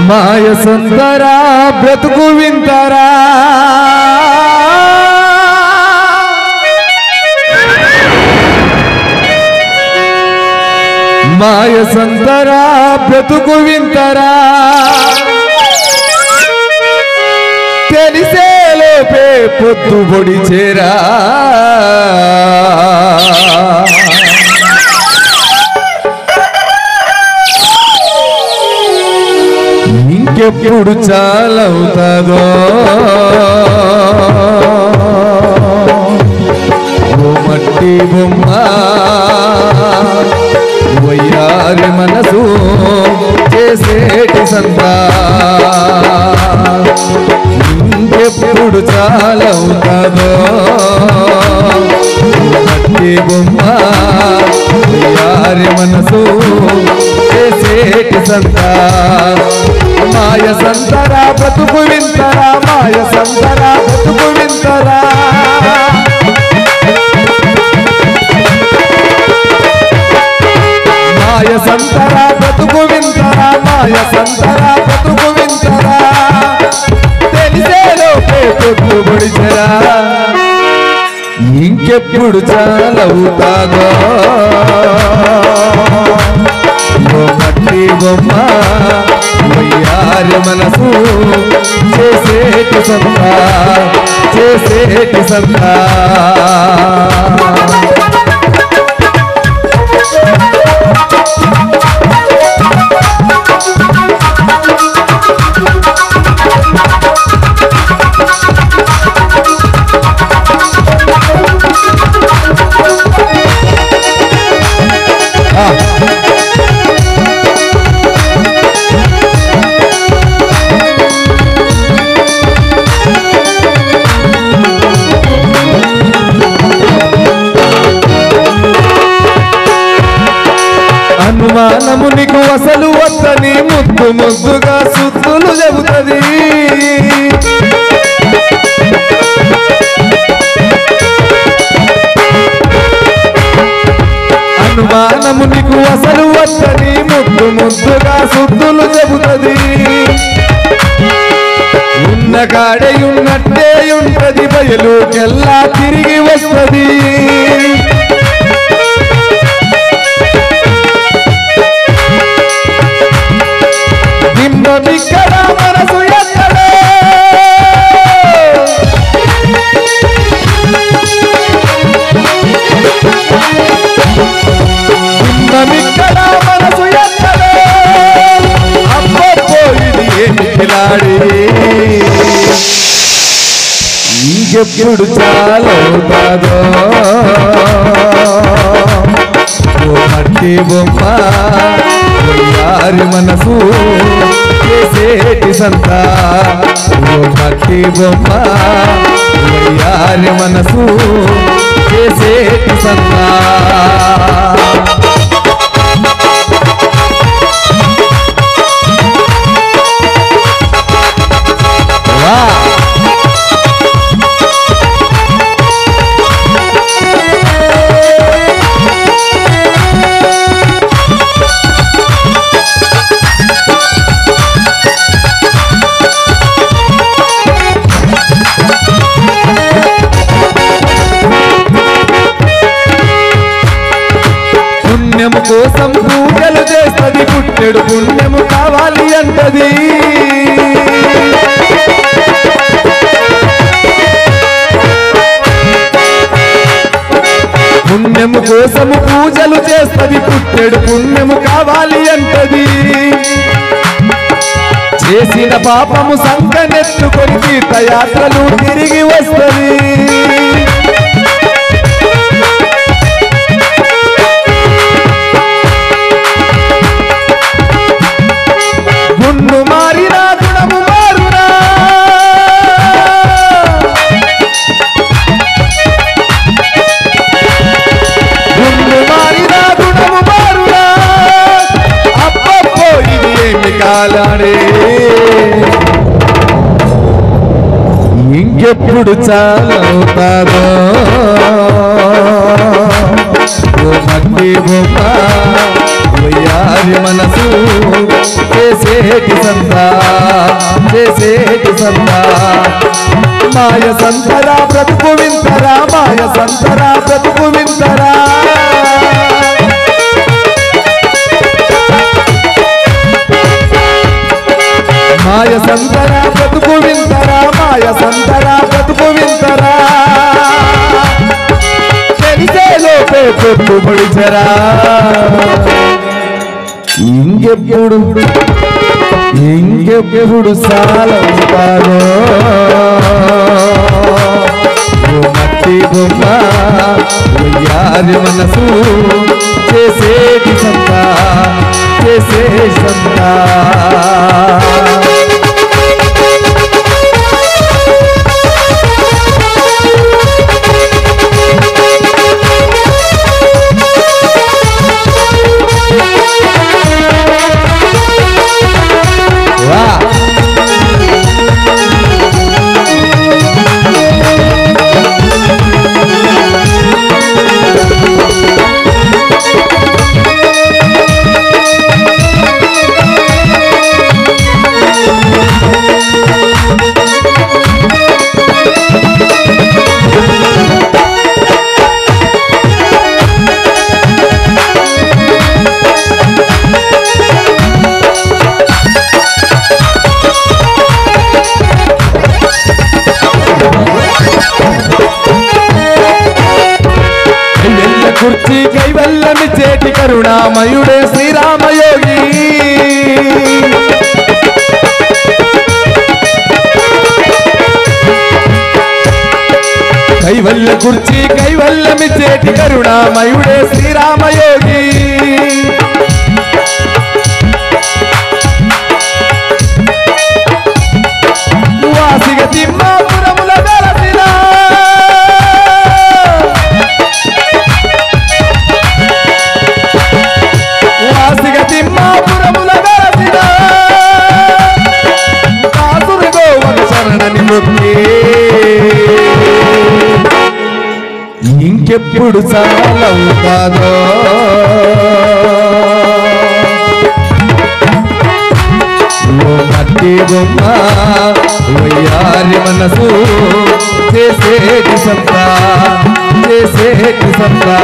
మాయ సుందరా బ్రతుకు వింతరా మాయ సుందరా బ్రతుకు వింతరా తెలిసే లోపే పొద్దు పొడిచేరా ఇంకెప్పుడు చాలవుతాదో ఓ మట్టి బొమ్మ వయ్యారి మనసు చేసేటి సంతా ఇంకెప్పుడు చాలవుతాదో మట్టి బొమ్మ వయ్యారి మనసు చేసేటి సంతా మాయ సంతరా బ్రతుకు వింతరా మాయ సంతరా బ్రతుకు వింతరా మాయ సంతరా బ్రతుకు వింతరా మాయ సంతరా బ్రతుకు వింతరా తెలిసే లోపే పొద్దు పొడిచెరా ఇంకెప్పుడు చాలవుతాదో మట్టి బొమ్మ వయ్యారి మనసు చేసేటి సంతా చేసేటి సంతా అనుమానము నీకు అసలు వద్దని ముద్దు ముద్దుగా సుత్తులు చెబుతుంది అనుమానము నీకు అసలు వద్దని ముద్దు ముద్దుగా సుత్తులు చెబుతుంది ఉన్న కాడే ఉన్నట్టే ఉంటది బయలుకెల్లా తిరిగి వస్తుంది ఇక్కడ మనసు ఎక్కడో ఇక్కడ మనసు ఎక్కడో అబ్బో ఇది ఏమి పిలాడి ఇంకెప్పుడు చాలవుతాదో ఓ మట్టి బొమ్మ వయ్యారి మనసు చేసేటి సంతా ఓ మట్టి బొమ్మ వయ్యారి మనసు చేసేటి సంతా పుణ్యము కోసం పూజలు చేస్తుంది పుట్టెడు పుణ్యము కావాలి అంటది పుణ్యము కోసము పూజలు చేస్తుంది పుట్టెడు పుణ్యము కావాలి అంటది చేసిన పాపము సంకనెత్తుకొని తీర్థయాత్రలు తిరిగి వస్తుంది గుండు మారినా గుణము మారునా గుండు మారినా గుణము మారునా అబ్బో ఇది ఏమి కాలాడే ఇంకెప్పుడు చాలవుతాదో ఓ మట్టి బొమ్మ వయ్యారి మనసు చేసేటి సంతా చేసేటి సంతా మాయ సంతరా బ్రతుకు వింతరా మాయ సంతరా బ్రతుకు వింతరా మాయ సంతరా బ్రతుకు వింతరా మాయ సంతరా బ్రతుకు వింతరా తెలిసేలోపే పొట్టు పొడిచరా ఇంకెప్పుడు ఇంకెప్పుడు సాలవుతారో మట్టి బొమ్మ వయ్యారి మనసు చేసేటి సంతా చేసే సంతా కుర్చీ కైవల్యమి చేటి కరుణామయుడే శ్రీరామయోగి కైవల్య కుర్చీ కైవల్యమి చేటి కరుణామయుడే శ్రీరామయోగి వాసిగ తిమ్మాపురముల వెలసిన వాసిగ తిమ్మాపురముల వెలసిన కాసురు గోవక శరణని మొక్కి ఇంకెప్పుడు చాలవుతాదో మట్టి బొమ్మ వయ్యారి మనసు చేసేటి సంతా చేసేటి సంతా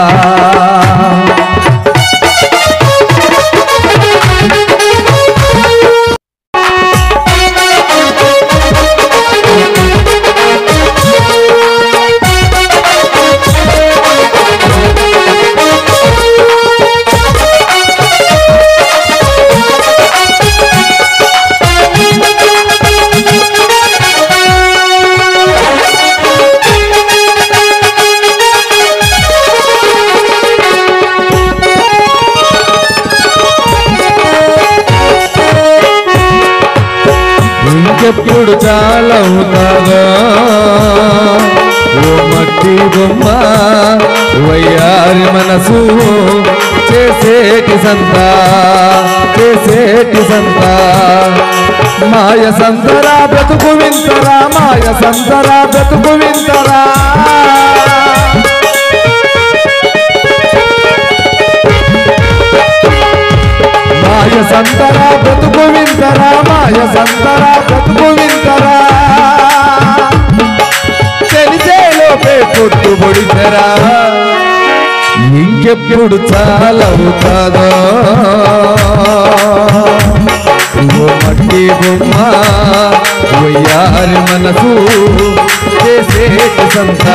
ఇంకెప్పుడు చాలవుతాగా ఓ మట్టి బొమ్మ వయ్యారి మనసు చేసేటి సంతా చేసేటి సంతా మాయ సంతరా బ్రతుకు వింతరా మాయ సంతరా బ్రతుకు వింతరా మాయ సంతరా బ్రతుకు వింతరా మాయ సంతరా బ్రతుకు వింతరా తెలిసేలోపే పొట్టు పొడిచరా ఇంకెప్పుడు చాలవుతాదో ఓ మట్టి బొమ్మ వయ్యారి మనసు చేసేటి సంతా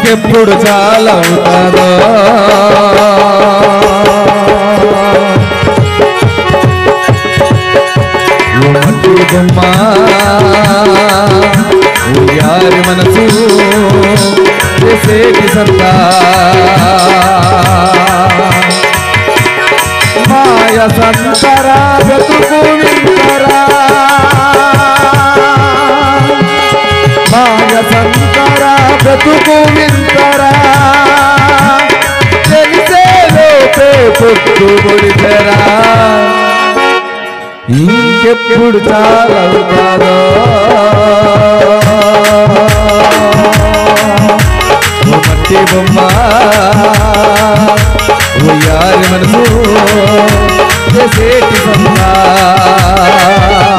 ఇంకెప్పుడు చాలా అవుతాదో మట్టి బొమ్మ యారి మనసు చేసేటి సంతా మాయ సంతరా బ్రతుకు వింతరా మాయ సంతరా బ్రతుకు వింతరా తెలిసే లోపే పొట్టు పొడితరా ఇంకెప్పుడు చాలా అవుతాదో మట్టి బొమ్మ యారి మనసు చేసేటి సంతా